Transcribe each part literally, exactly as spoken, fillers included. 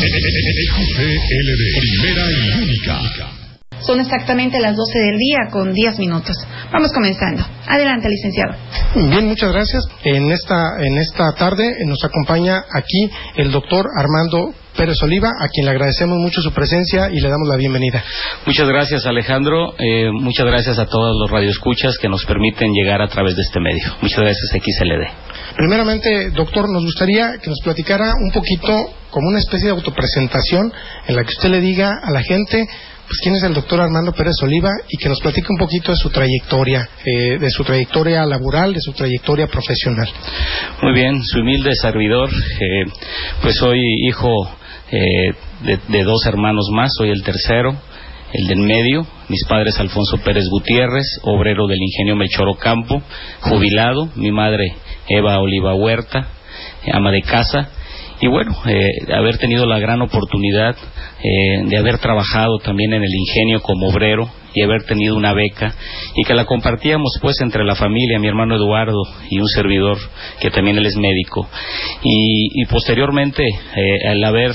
X L D, primera y única. Son exactamente las doce del día con diez minutos. Vamos comenzando. Adelante, licenciado. Bien, muchas gracias. En esta, en esta tarde nos acompaña aquí el doctor Armando Pérez Oliva, a quien le agradecemos mucho su presencia y le damos la bienvenida. Muchas gracias, Alejandro. Eh, muchas gracias a todos los radioescuchas que nos permiten llegar a través de este medio. Muchas gracias, X L D. Primeramente, doctor, nos gustaría que nos platicara un poquito, como una especie de autopresentación, en la que usted le diga a la gente pues quién es el doctor Armando Pérez Oliva y que nos platique un poquito de su trayectoria, eh, de su trayectoria laboral, de su trayectoria profesional. Muy bien, su humilde servidor, eh, pues soy hijo eh, de, de dos hermanos más, soy el tercero, el del medio. Mis padres Alfonso Pérez Gutiérrez, obrero del ingenio Melchor Ocampo, jubilado, mi madre Eva Oliva Huerta, ama de casa. Y bueno, eh, haber tenido la gran oportunidad eh, de haber trabajado también en el ingenio como obrero y haber tenido una beca y que la compartíamos pues entre la familia, mi hermano Eduardo y un servidor que también él es médico. Y, y posteriormente, eh, al haber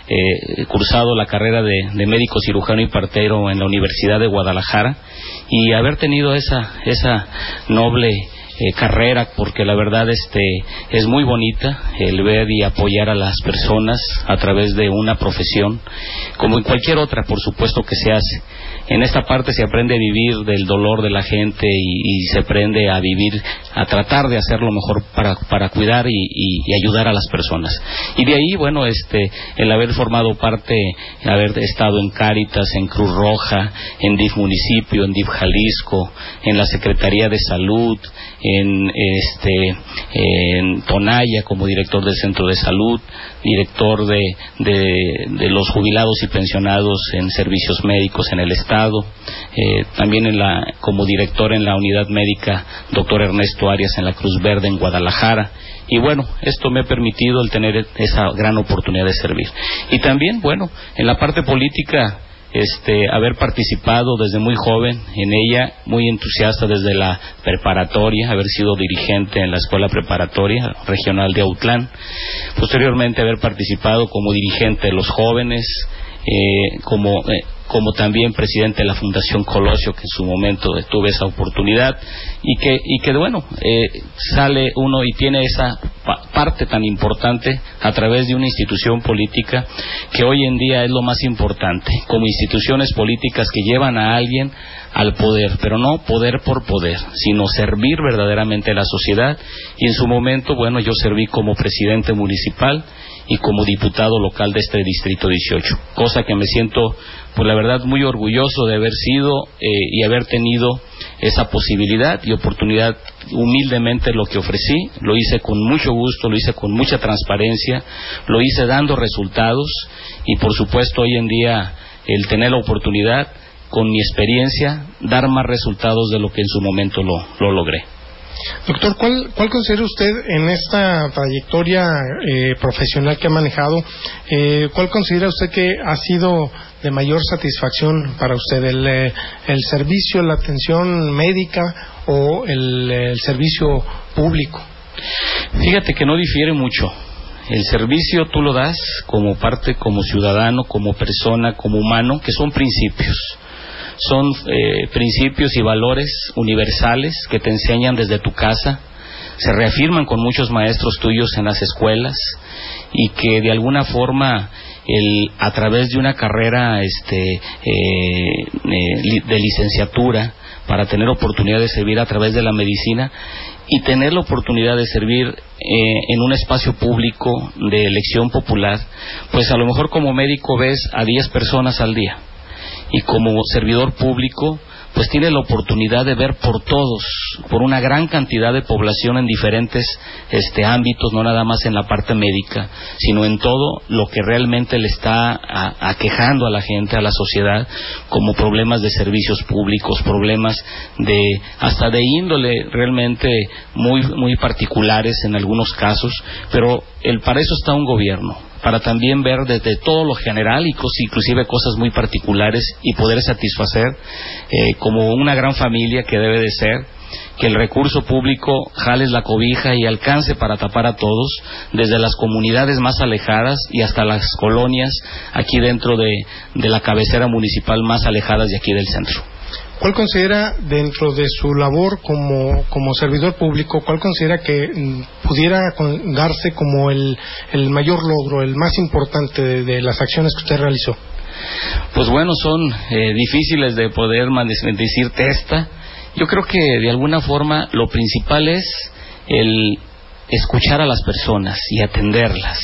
eh, cursado la carrera de, de médico cirujano y partero en la Universidad de Guadalajara y haber tenido esa, esa noble Eh, carrera, porque la verdad este es muy bonita el ver y apoyar a las personas a través de una profesión, como en cualquier otra, por supuesto que se hace. En esta parte se aprende a vivir del dolor de la gente y, y se aprende a vivir, a tratar de hacer lo mejor para, para cuidar y, y, y ayudar a las personas. Y de ahí, bueno, este el haber formado parte, haber estado en Cáritas, en Cruz Roja, en D I F Municipio, en D I F Jalisco, en la Secretaría de Salud, en este en Tonaya como director del Centro de Salud, director de, de, de los jubilados y pensionados en servicios médicos en el Estado, eh, también en la, como director en la unidad médica doctor Ernesto Arias en la Cruz Verde en Guadalajara. Y bueno, esto me ha permitido el tener esa gran oportunidad de servir. Y también, bueno, en la parte política, Este, haber participado desde muy joven en ella, muy entusiasta desde la preparatoria, haber sido dirigente en la escuela preparatoria regional de Autlán, posteriormente haber participado como dirigente de los jóvenes, eh, como eh, como también presidente de la Fundación Colosio, que en su momento tuve esa oportunidad, y que, y que bueno, eh, sale uno y tiene esa pa parte tan importante a través de una institución política que hoy en día es lo más importante, como instituciones políticas que llevan a alguien al poder, pero no poder por poder, sino servir verdaderamente a la sociedad. Y en su momento, bueno, yo serví como presidente municipal y como diputado local de este distrito dieciocho, cosa que me siento, pues la verdad, muy orgulloso de haber sido eh, y haber tenido esa posibilidad y oportunidad. Humildemente lo que ofrecí, lo hice con mucho gusto, lo hice con mucha transparencia, lo hice dando resultados y por supuesto hoy en día el tener la oportunidad, con mi experiencia, dar más resultados de lo que en su momento lo, lo logré. Doctor, ¿cuál, cuál considera usted en esta trayectoria eh, profesional que ha manejado, eh, cuál considera usted que ha sido de mayor satisfacción para usted? ¿El, eh, el servicio, la atención médica o el, el servicio público? Fíjate que no difiere mucho. El servicio tú lo das como parte, como ciudadano, como persona, como humano, que son principios. Son eh, principios y valores universales que te enseñan desde tu casa, se reafirman con muchos maestros tuyos en las escuelas y que de alguna forma el, a través de una carrera este, eh, eh, de licenciatura para tener oportunidad de servir a través de la medicina y tener la oportunidad de servir eh, en un espacio público de elección popular, pues a lo mejor como médico ves a diez personas al día. Y como servidor público, pues tiene la oportunidad de ver por todos, por una gran cantidad de población en diferentes este, ámbitos, no nada más en la parte médica, sino en todo lo que realmente le está a, aquejando a la gente, a la sociedad, como problemas de servicios públicos, problemas de hasta de índole realmente muy muy particulares en algunos casos, pero el para eso está un gobierno, para también ver desde todo lo general y inclusive cosas muy particulares y poder satisfacer eh, como una gran familia que debe de ser que el recurso público jales la cobija y alcance para tapar a todos, desde las comunidades más alejadas y hasta las colonias aquí dentro de, de la cabecera municipal más alejadas de aquí del centro. ¿Cuál considera, dentro de su labor como, como servidor público, cuál considera que mm, pudiera con, darse como el, el mayor logro, el más importante de, de las acciones que usted realizó? Pues bueno, son eh, difíciles de poder decirte esta. Yo creo que de alguna forma lo principal es el escuchar a las personas y atenderlas.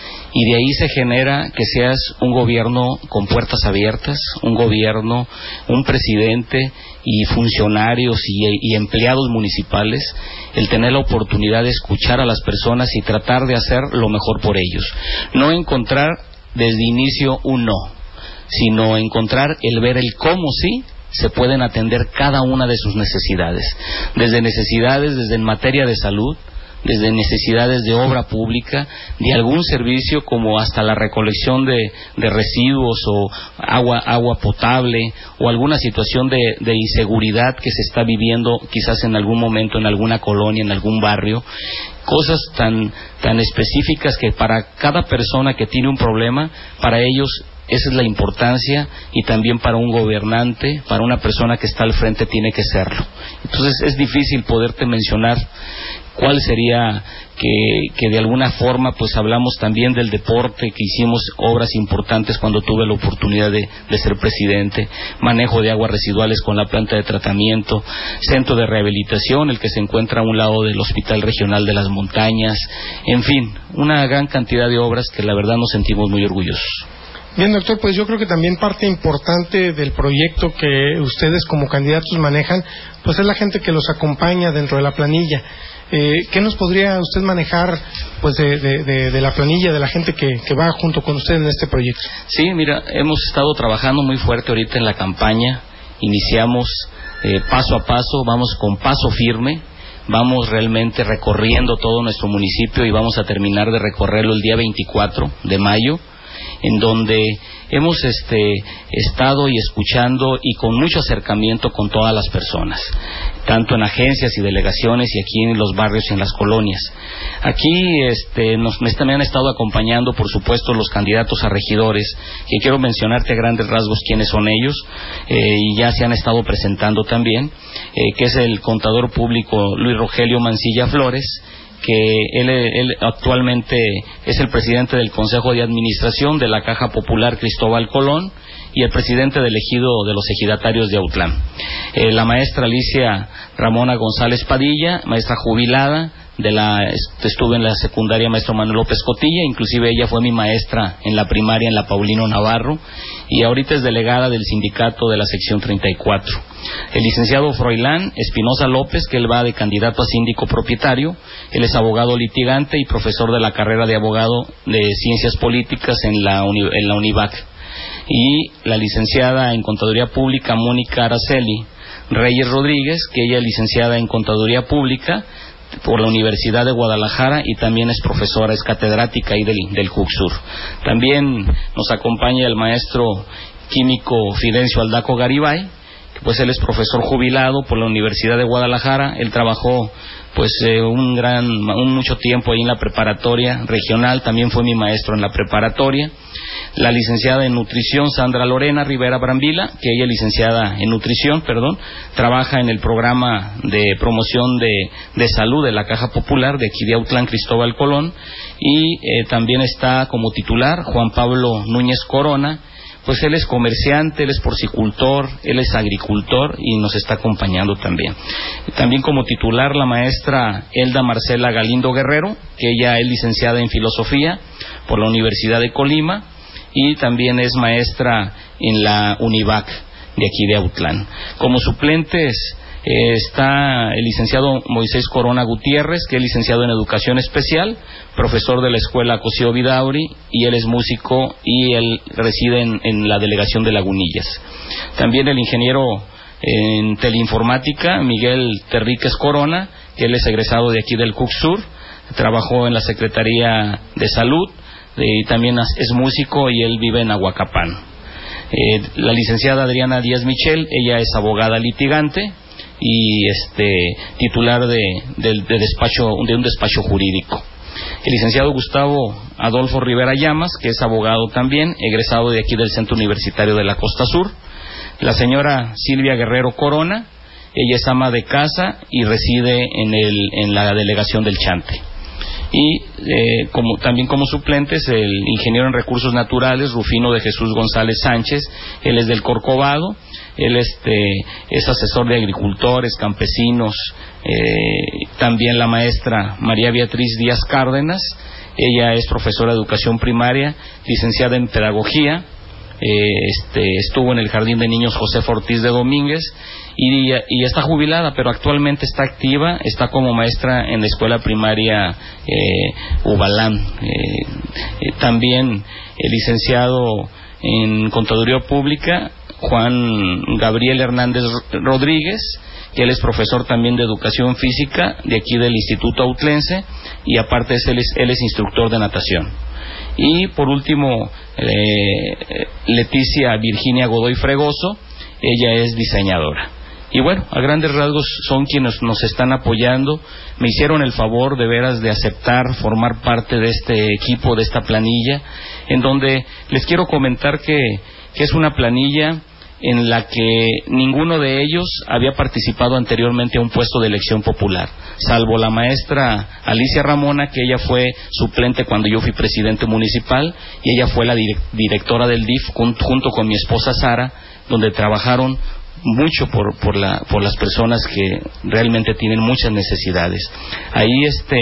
Y de ahí se genera que seas un gobierno con puertas abiertas, un gobierno, un presidente y funcionarios y, y empleados municipales, el tener la oportunidad de escuchar a las personas y tratar de hacer lo mejor por ellos. No encontrar desde inicio un no, sino encontrar el ver el cómo sí se pueden atender cada una de sus necesidades. Desde necesidades, desde en materia de salud, desde necesidades de obra pública, de algún servicio como hasta la recolección de, de residuos o agua, agua potable o alguna situación de, de inseguridad que se está viviendo quizás en algún momento en alguna colonia, en algún barrio. Cosas tan, tan específicas que para cada persona que tiene un problema, para ellos esa es la importancia, y también para un gobernante, para una persona que está al frente tiene que serlo. Entonces es difícil poderte mencionar cuál sería que, que de alguna forma pues hablamos también del deporte, que hicimos obras importantes cuando tuve la oportunidad de, de ser presidente, manejo de aguas residuales con la planta de tratamiento, centro de rehabilitación, el que se encuentra a un lado del Hospital Regional de las Montañas, en fin, una gran cantidad de obras que la verdad nos sentimos muy orgullosos. Bien, doctor, pues yo creo que también parte importante del proyecto que ustedes como candidatos manejan, pues es la gente que los acompaña dentro de la planilla. Eh, ¿Qué nos podría usted manejar pues de, de, de, de la planilla, de la gente que, que va junto con usted en este proyecto? Sí, mira, hemos estado trabajando muy fuerte ahorita en la campaña, iniciamos eh, paso a paso, vamos con paso firme, vamos realmente recorriendo todo nuestro municipio y vamos a terminar de recorrerlo el día veinticuatro de mayo, en donde hemos este, estado y escuchando y con mucho acercamiento con todas las personas, tanto en agencias y delegaciones y aquí en los barrios y en las colonias. Aquí este, nos, me también han estado acompañando, por supuesto, los candidatos a regidores, que quiero mencionarte a grandes rasgos quiénes son ellos, eh, y ya se han estado presentando también, eh, que es el contador público Luis Rogelio Mancilla Flores, que él, él actualmente es el presidente del Consejo de Administración de la Caja Popular Cristóbal Colón y el presidente del ejido de los ejidatarios de Autlán. Eh, la maestra Alicia Ramona González Padilla, maestra jubilada, de la estuve en la secundaria maestro Manuel López Cotilla, inclusive ella fue mi maestra en la primaria en la Paulino Navarro, y ahorita es delegada del sindicato de la sección treinta y cuatro. El licenciado Froilán Espinosa López, que él va de candidato a síndico propietario, él es abogado litigante y profesor de la carrera de abogado de Ciencias Políticas en la, uni, en la UNIVAC. Y la licenciada en Contaduría Pública Mónica Araceli Reyes Rodríguez, que ella es licenciada en Contaduría Pública por la Universidad de Guadalajara y también es profesora, es catedrática ahí del, del CUCSUR. También nos acompaña el maestro químico Fidencio Aldaco Garibay, que pues él es profesor jubilado por la Universidad de Guadalajara. Él trabajó pues eh, un gran, un mucho tiempo ahí en la preparatoria regional, también fue mi maestro en la preparatoria. La licenciada en nutrición Sandra Lorena Rivera Brambila, que ella es licenciada en nutrición, perdón, trabaja en el programa de promoción de, de salud de la Caja Popular de aquí de Autlán Cristóbal Colón, y eh, también está como titular Juan Pablo Núñez Corona. Pues él es comerciante, él es porcicultor, él es agricultor y nos está acompañando también. También como titular la maestra Elda Marcela Galindo Guerrero, que ella es licenciada en filosofía por la Universidad de Colima y también es maestra en la UNIVAC de aquí de Autlán. Como suplentes Eh, está el licenciado Moisés Corona Gutiérrez, que es licenciado en Educación Especial, profesor de la Escuela Cosío Vidauri, y él es músico y él reside en, en la delegación de Lagunillas. También el ingeniero en Teleinformática, Miguel Terríquez Corona, que él es egresado de aquí del CUCSUR, trabajó en la Secretaría de Salud, eh, y también es músico y él vive en Ahuacapán. Eh, la licenciada Adriana Díaz Michel, ella es abogada litigante. y este titular de, de, de, despacho, de un despacho jurídico. El licenciado Gustavo Adolfo Rivera Llamas, que es abogado también, egresado de aquí del Centro Universitario de la Costa Sur. La señora Silvia Guerrero Corona, ella es ama de casa y reside en, el, en la delegación del Chante. Y eh, como, también como suplentes el ingeniero en recursos naturales Rufino de Jesús González Sánchez, él es del Corcovado, él este, es asesor de agricultores, campesinos, eh, también la maestra María Beatriz Díaz Cárdenas, ella es profesora de educación primaria, licenciada en pedagogía, eh, este, estuvo en el Jardín de Niños José Ortiz de Domínguez, Y, y está jubilada, pero actualmente está activa, está como maestra en la escuela primaria eh, Ubalán. Eh, eh, también el licenciado en Contaduría Pública, Juan Gabriel Hernández Rodríguez, que él es profesor también de Educación Física de aquí del Instituto Autlense, y aparte es, él, es, él es instructor de natación. Y por último, eh, Leticia Virginia Godoy Fregoso, ella es diseñadora. Y bueno, a grandes rasgos son quienes nos están apoyando. Me hicieron el favor de veras de aceptar formar parte de este equipo, de esta planilla, en donde les quiero comentar que, que es una planilla en la que ninguno de ellos había participado anteriormente a un puesto de elección popular, salvo la maestra Alicia Ramona, que ella fue suplente cuando yo fui presidente municipal, y ella fue la direct- directora del D I F junto con mi esposa Sara, donde trabajaron mucho por por la por las personas que realmente tienen muchas necesidades. Ahí este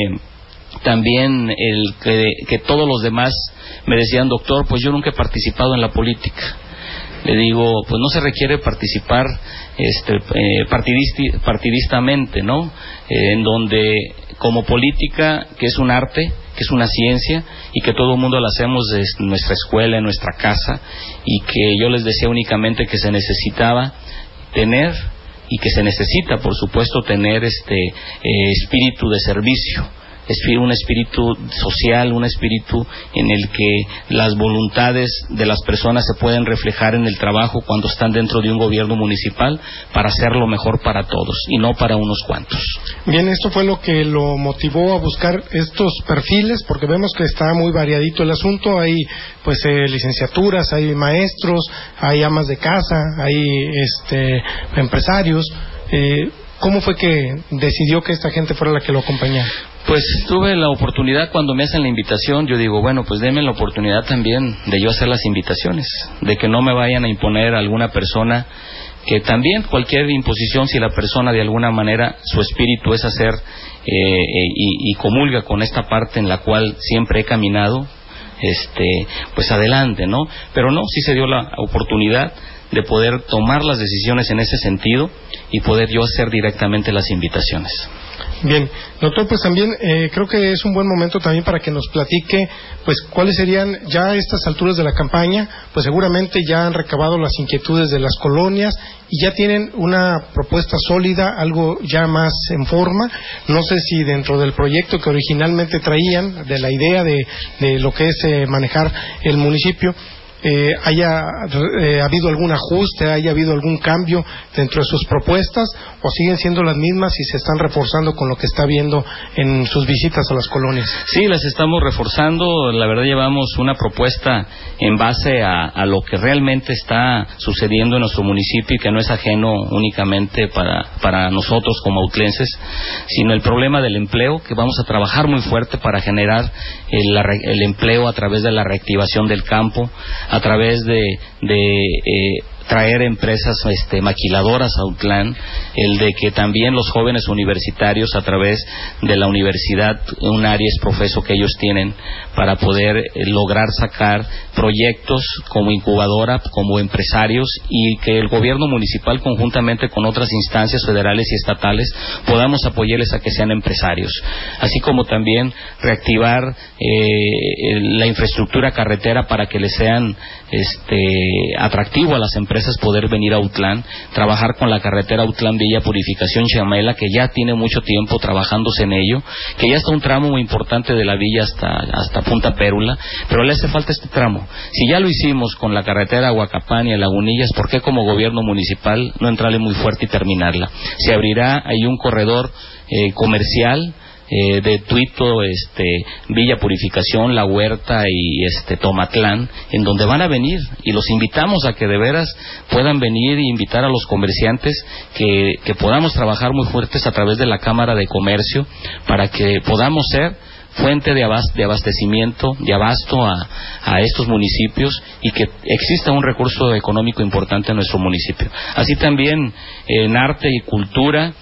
también el que, que todos los demás me decían, doctor, pues yo nunca he participado en la política. Le digo, pues no se requiere participar este eh, partidisti, partidistamente, ¿no? Eh, en donde como política, que es un arte, que es una ciencia, y que todo el mundo la hacemos en nuestra escuela, en nuestra casa, y que yo les decía únicamente que se necesitaba tener, y que se necesita, por supuesto, tener este eh, espíritu de servicio, un espíritu social, un espíritu en el que las voluntades de las personas se pueden reflejar en el trabajo cuando están dentro de un gobierno municipal, para hacerlo mejor para todos y no para unos cuantos. Bien, esto fue lo que lo motivó a buscar estos perfiles, porque vemos que está muy variadito el asunto. Hay pues eh, licenciaturas, hay maestros, hay amas de casa, hay este empresarios. Eh, ¿Cómo fue que decidió que esta gente fuera la que lo acompañara? Pues tuve la oportunidad, cuando me hacen la invitación, yo digo, bueno, pues denme la oportunidad también de yo hacer las invitaciones, de que no me vayan a imponer a alguna persona, que también cualquier imposición, si la persona de alguna manera su espíritu es hacer eh, y, y comulga con esta parte en la cual siempre he caminado, este, pues adelante, ¿no? Pero no, sí se dio la oportunidad de poder tomar las decisiones en ese sentido y poder yo hacer directamente las invitaciones. Bien, doctor, pues también eh, creo que es un buen momento también para que nos platique pues cuáles serían ya a estas alturas de la campaña. Pues seguramente ya han recabado las inquietudes de las colonias y ya tienen una propuesta sólida, algo ya más en forma. No sé si dentro del proyecto que originalmente traían, de la idea de, de lo que es eh, manejar el municipio, Eh, haya eh, habido algún ajuste, haya habido algún cambio dentro de sus propuestas, o siguen siendo las mismas y se están reforzando con lo que está viendo en sus visitas a las colonias. Sí, las estamos reforzando. La verdad, llevamos una propuesta en base a, a lo que realmente está sucediendo en nuestro municipio, y que no es ajeno únicamente para, para nosotros como autlenses, sino el problema del empleo, que vamos a trabajar muy fuerte para generar el, el empleo a través de la reactivación del campo, a través de, de eh, traer empresas este, maquiladoras a Autlán, el de que también los jóvenes universitarios, a través de la universidad, un áreas profeso que ellos tienen, para poder eh, lograr sacar proyectos como incubadora, como empresarios, y que el gobierno municipal, conjuntamente con otras instancias federales y estatales, podamos apoyarles a que sean empresarios, así como también reactivar eh, la infraestructura carretera para que les sean este, atractivo a las empresas empresas poder venir a Autlán, trabajar con la carretera Autlán-Villa Purificación Chamela, que ya tiene mucho tiempo trabajándose en ello, que ya está un tramo muy importante de la villa hasta, hasta Punta Pérula, pero le hace falta este tramo. Si ya lo hicimos con la carretera Huacapán y a Lagunillas, ¿por qué como gobierno municipal no entrarle muy fuerte y terminarla? Se abrirá ahí un corredor eh, comercial Eh, de Tuito, este, Villa Purificación, La Huerta y este Tomatlán, en donde van a venir, y los invitamos a que de veras puedan venir y invitar a los comerciantes, que, que podamos trabajar muy fuertes a través de la Cámara de Comercio para que podamos ser fuente de, abast de abastecimiento, de abasto a, a estos municipios, y que exista un recurso económico importante en nuestro municipio. Así también en arte y cultura,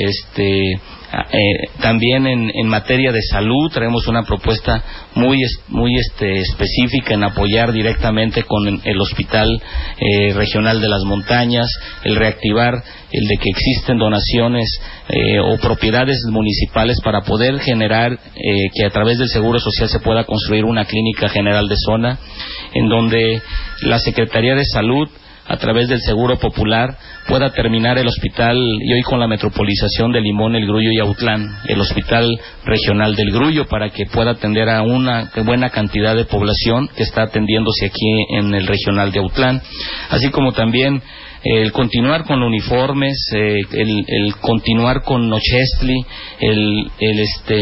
este Eh, también en, en materia de salud traemos una propuesta muy muy este, específica en apoyar directamente con el Hospital eh, Regional de las Montañas, el reactivar el de que existen donaciones eh, o propiedades municipales para poder generar eh, que a través del Seguro Social se pueda construir una clínica general de zona, en donde la Secretaría de Salud, a través del Seguro Popular, pueda terminar el hospital, y hoy con la metropolización de Limón, El Grullo y Autlán, el Hospital Regional del Grullo, para que pueda atender a una buena cantidad de población que está atendiéndose aquí en el Regional de Autlán, así como también el continuar con uniformes, eh, el, el continuar con Nochestli, el, el este,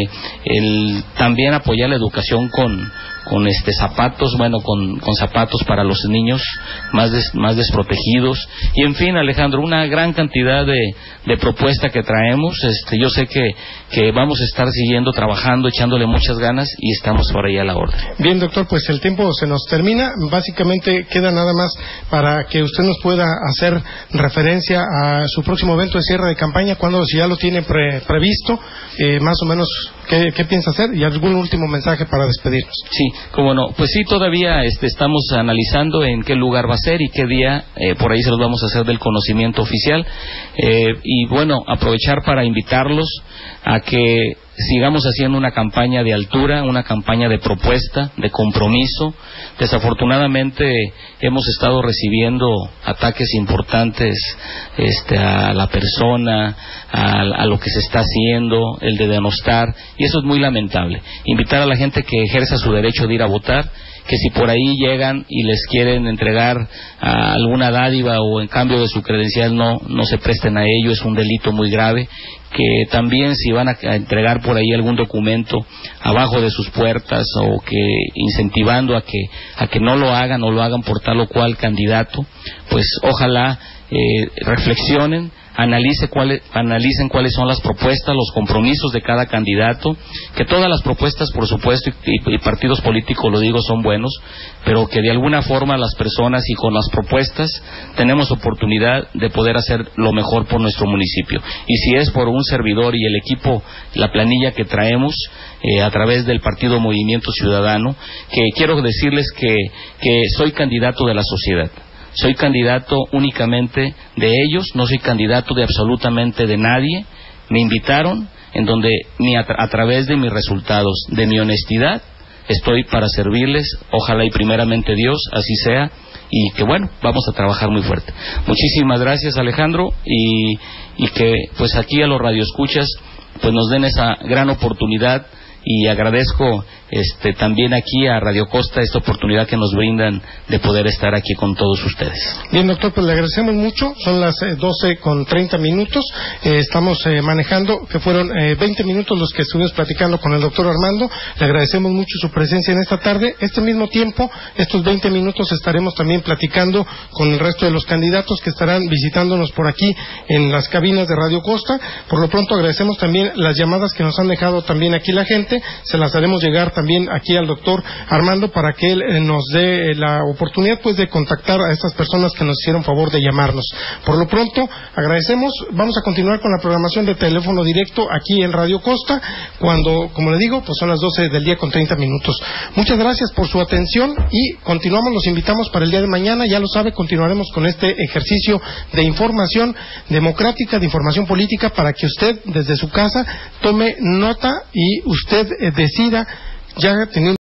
el también apoyar la educación con con este zapatos, bueno, con, con zapatos para los niños más des, más desprotegidos, y en fin, Alejandro, una gran cantidad de, de propuestas que traemos. Este, yo sé que, que vamos a estar siguiendo trabajando, echándole muchas ganas, y estamos por ahí a la orden. Bien, doctor, pues el tiempo se nos termina. Básicamente queda nada más para que usted nos pueda hacer referencia a su próximo evento de cierre de campaña, cuando si ya lo tiene pre, previsto, eh, más o menos, ¿qué, qué piensa hacer? Y algún último mensaje para despedirnos. Sí, como no, pues sí, todavía este, estamos analizando en qué lugar va a ser y qué día, eh, por ahí se los vamos a hacer del conocimiento oficial, eh, y bueno, aprovechar para invitarlos a que sigamos haciendo una campaña de altura, una campaña de propuesta, de compromiso. Desafortunadamente hemos estado recibiendo ataques importantes este, a la persona, a, a lo que se está haciendo, el de denostar, y eso es muy lamentable. Invitar a la gente que ejerza su derecho de ir a votar, que si por ahí llegan y les quieren entregar a alguna dádiva o en cambio de su credencial, no, no se presten a ello, es un delito muy grave. Que también si van a, a entregar por ahí algún documento abajo de sus puertas, o que incentivando a que a que no lo hagan o lo hagan por tal o cual candidato, pues ojalá eh, reflexionen, analice cuáles, analicen cuáles son las propuestas, los compromisos de cada candidato, que todas las propuestas, por supuesto, y, y partidos políticos, lo digo, son buenos, pero que de alguna forma las personas y con las propuestas tenemos oportunidad de poder hacer lo mejor por nuestro municipio. Y si es por un servidor y el equipo, la planilla que traemos eh, a través del Partido Movimiento Ciudadano, que quiero decirles que, que soy candidato de la sociedad. Soy candidato únicamente de ellos, no soy candidato de absolutamente de nadie. Me invitaron, en donde mi, a, a través de mis resultados, de mi honestidad, estoy para servirles. Ojalá y primeramente Dios así sea, y que bueno, vamos a trabajar muy fuerte. Muchísimas gracias, Alejandro, y, y que pues aquí a los radioescuchas pues nos den esa gran oportunidad, y agradezco este también aquí a Radio Costa esta oportunidad que nos brindan de poder estar aquí con todos ustedes. Bien, doctor, pues le agradecemos mucho. Son las eh, doce con treinta minutos. Eh, estamos eh, manejando, que fueron eh, veinte minutos los que estuvimos platicando con el doctor Armando. Le agradecemos mucho su presencia en esta tarde. Este mismo tiempo, estos veinte minutos, estaremos también platicando con el resto de los candidatos que estarán visitándonos por aquí en las cabinas de Radio Costa. Por lo pronto agradecemos también las llamadas que nos han dejado también aquí la gente. Se las haremos llegar también aquí al doctor Armando para que él eh, nos dé eh, la oportunidad pues de contactar a estas personas que nos hicieron favor de llamarnos. Por lo pronto agradecemos. Vamos a continuar con la programación de teléfono directo aquí en Radio Costa, cuando, como le digo, pues son las doce del día con treinta minutos. Muchas gracias por su atención y continuamos, los invitamos para el día de mañana. Ya lo sabe, continuaremos con este ejercicio de información democrática, de información política, para que usted desde su casa tome nota y usted eh, decida, ya teniendo